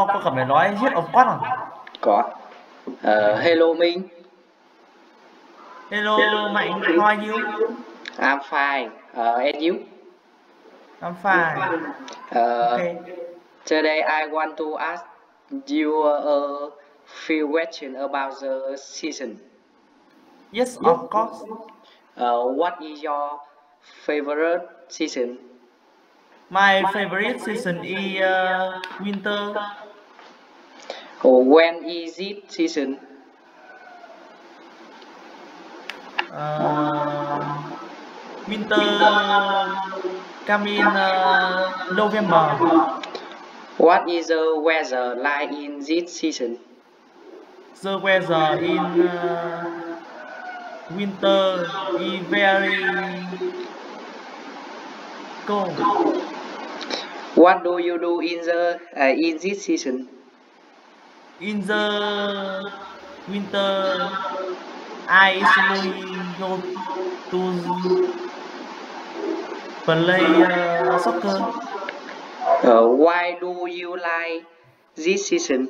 Sao có cần phải nói yes of course không? Có. Hello Minh. Hello Mạnh, how are you? I'm fine. And you? I'm fine. Okay. Today I want to ask you a few questions about the season. Yes, of course. What is your favorite season? My favorite season is winter. When is it season? Winter come in November. What is the weather like in this season? The weather in winter is very cold. What do you do in this season? In the winter, I usually go to play soccer. Why do you like this season?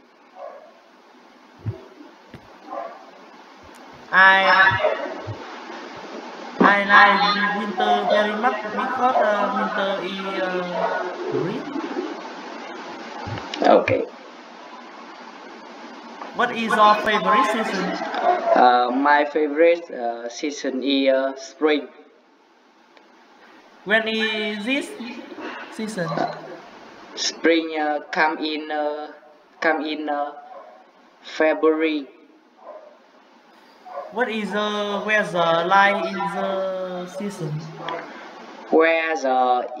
I like winter very much because winter is great. Okay. What is your favorite season? My favorite season is spring. When is this season? Spring come in February. What is the weather like in the season? Weather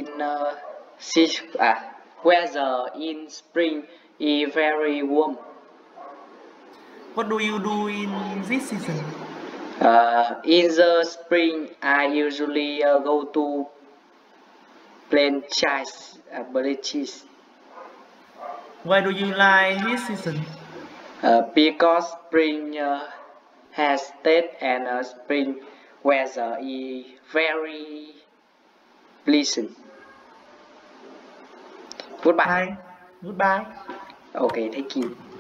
in spring is very warm. What do you do in this season? In the spring, I usually go to beaches. Why do you like this season? Because spring has state and spring weather is very pleasant. Goodbye. Bye. Goodbye. Okay, thank you.